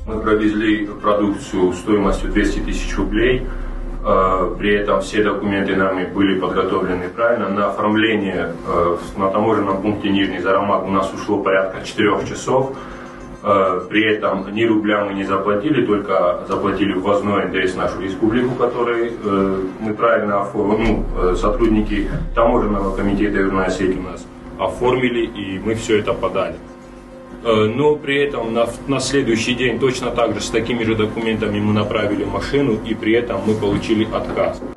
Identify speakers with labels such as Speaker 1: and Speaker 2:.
Speaker 1: Мы провезли продукцию стоимостью 200 тысяч рублей. При этом все документы нами были подготовлены правильно. На оформление на таможенном пункте Нижний Зарамак у нас ушло порядка 4 часов. При этом ни рубля мы не заплатили, только заплатили ввозной НДС в нашу республику, который мы правильно оформили, сотрудники таможенного комитета Южной Осетии у нас оформили, и мы все это подали. Но при этом на следующий день точно так же с такими же документами мы направили машину, и при этом мы получили отказ.